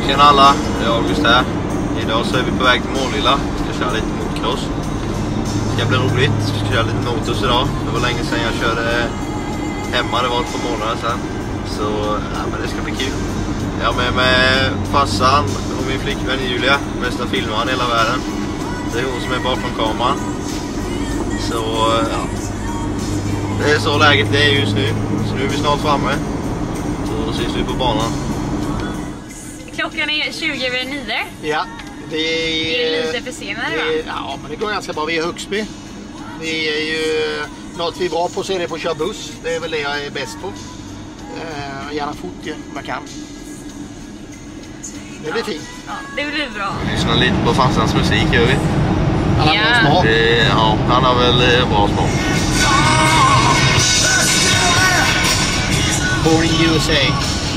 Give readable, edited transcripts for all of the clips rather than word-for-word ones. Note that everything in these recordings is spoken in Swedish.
Tjena alla, det är August här. Idag så är vi på väg till Målilla. Vi ska köra lite motocross. Det ska bli roligt. Vi ska köra lite motors idag. Det var länge sedan jag körde hemma, det var ett par månader sedan. Så ja, men det ska bli kul. Jag är med farsan och min flickvän Julia, bästa filmaren i hela världen. Det är hon som är bakom kameran. Så ja, det är så läget det är just nu. Så nu är vi snart framme. Så ses vi på banan. Klockan är 20:09. Ja, det är lite försenade va? Ja, men det går ganska bra. Vi är Högsby. Vi är ju något vi är bra på, så är det på att köra buss. Det är väl det jag är bäst på. Gärna fort om jag kan. Det blir fint. Ja, det blir bra. Lyssna lite på farsans musik gör vi. Han har bra smak. Ja, han har väl bra smak. Born in USA.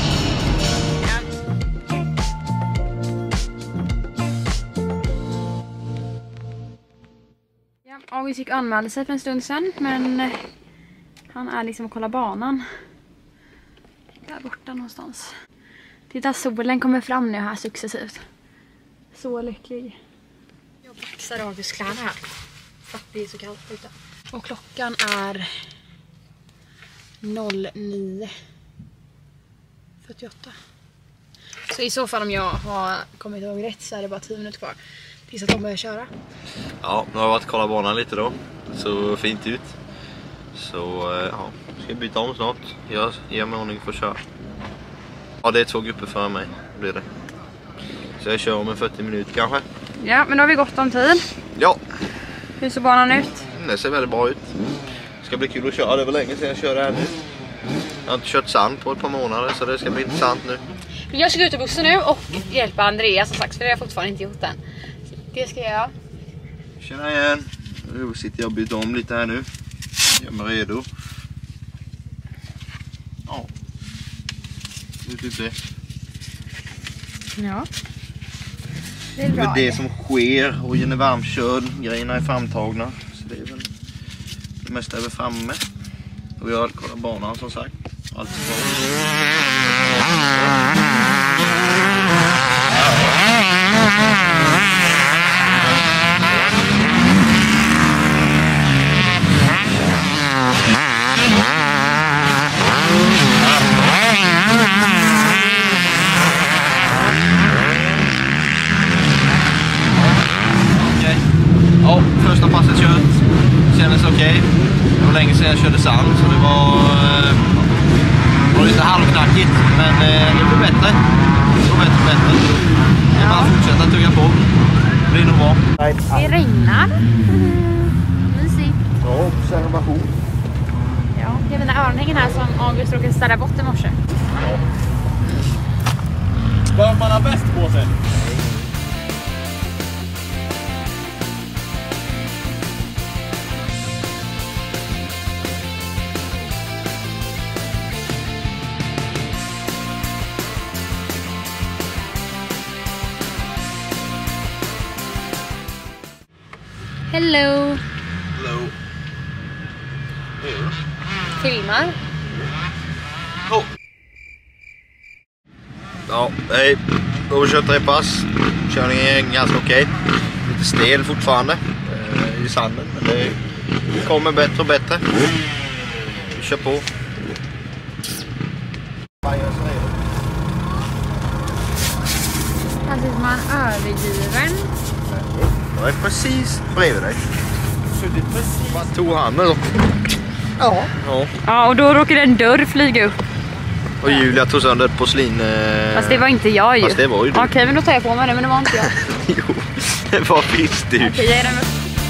August gick och anmälde sig för en stund sedan, men han är liksom och kollar banan. Där borta någonstans. Titta, solen kommer fram nu här successivt. Så lycklig. Jag baxar Augusts kläder här. För att det är så kallt ute. Och klockan är 09:48. Så i så fall om jag har kommit ihåg rätt så är det bara 10 minuter kvar tills att de börjar köra. Ja, nu har jag varit och kollat banan lite då. Så fint ut. Så ja, ska byta om snart. Jag ger mig ordning för att köra. Ja, det är 2 grupper för mig blir det. Så jag kör om 40 minuter kanske. Ja, men då har vi gått om tid. Ja. Hur ser banan ut? Det ser väldigt bra ut. Det ska bli kul att köra. Det var länge sedan jag körde här nu. Jag har inte kört sand på ett par månader så det ska bli intressant nu. Jag ska gå ut i bussen nu och hjälpa Andreas som sagt, för det har jag fortfarande inte gjort än. Så det ska jag göra. Tjena igen. Nu sitter jag och byter om lite här nu. Jag är redo. Ja. Det är typ det. Ja. Det är bra. Det är det som sker och den är varmkörd. Grejerna är framtagna. Så det är väl det mesta är väl framme. Och jag har kollat banan som sagt. Allt är bra. Ja, första passet kört. Kändes okej. Det var länge sedan jag körde sand så det var lite halvknackigt. Men det blir bättre. Det blir bättre. Jag bara fortsätta tugga på. Det blir nog bra. Det regnar. Mysigt. Ja, observation. Ja, det är mina örnhängen här som August råkade ställa bort i morse. Ja. Vad man har bäst på sig? Hello. Hello. Filmar. Oh. Ja, hej. Då har vi kört 3 pass. Körningen är ganska okej. Lite stel fortfarande i sanden, men det kommer bättre och bättre. Vi kör på. Här sitter man övergiven. Jag är precis bredvid dig. Bara tog handen då. Ja. Ja. Ja, och då råkade en dörr flyga upp. Och Julia tog sönder porslin. Fast det var inte jag ju. Fast det var ju du. Okej, men då tar jag på mig det, men det var inte jag. Jo, det var visst du. Okej, jag är den med.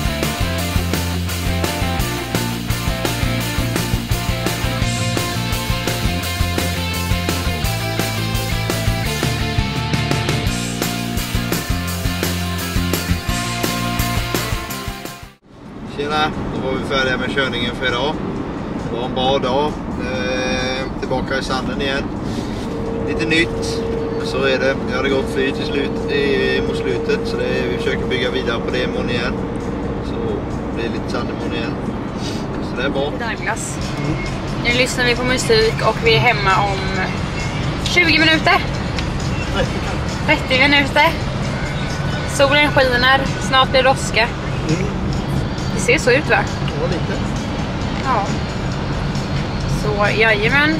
Tjena, då var vi färdiga med körningen för idag. Det var en bra dag. Tillbaka i sanden igen. Lite nytt. Men så är det. Jag hade gått flyt mot slutet. Så vi försöker bygga vidare på det imorgon igen. Så det blir lite sand imorgon igen. Så det är bra. Douglas. Nu lyssnar vi på musik och vi är hemma om 20 minuter. Vettig vi är ute. Solen skiner, snart blir roska. Det ser så ut, va? Ja, lite. Ja. Så, jajamän.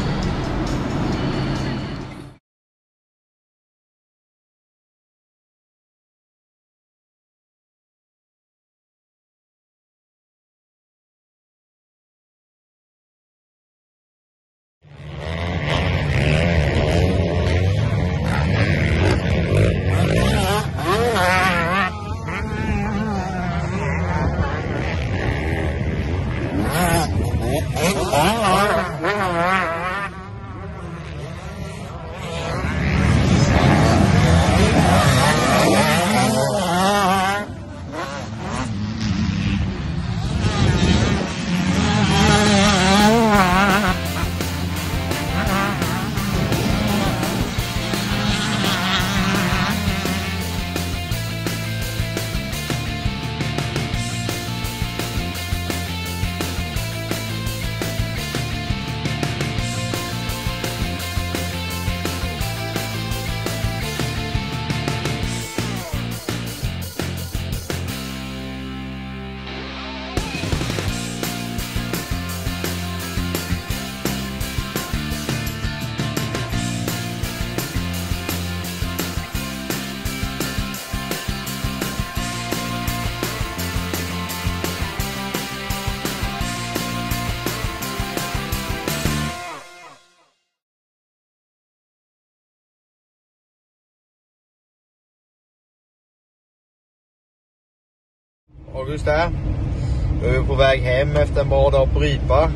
August här. Nu är vi på väg hem efter en bra dag på Ripa.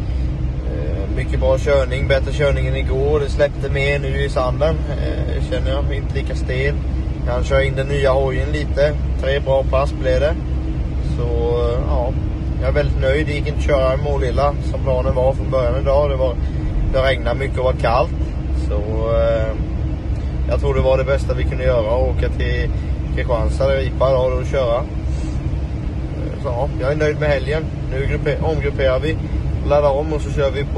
Mycket bra körning, bättre körning än igår. Det släppte mer nu i sanden. Känner jag, inte lika stel. Jag kan köra in den nya hojen lite. 3 bra pass blev det. Så ja, jag är väldigt nöjd. Det gick inte att köra i Målilla som planen var från början idag. Det regnade mycket och var kallt. Så jag tror det var det bästa vi kunde göra. Åka till Kristianstad och Ripa idag och köra. Så ja, jag är nöjd med helgen. Nu omgrupperar vi, laddar om och så kör vi på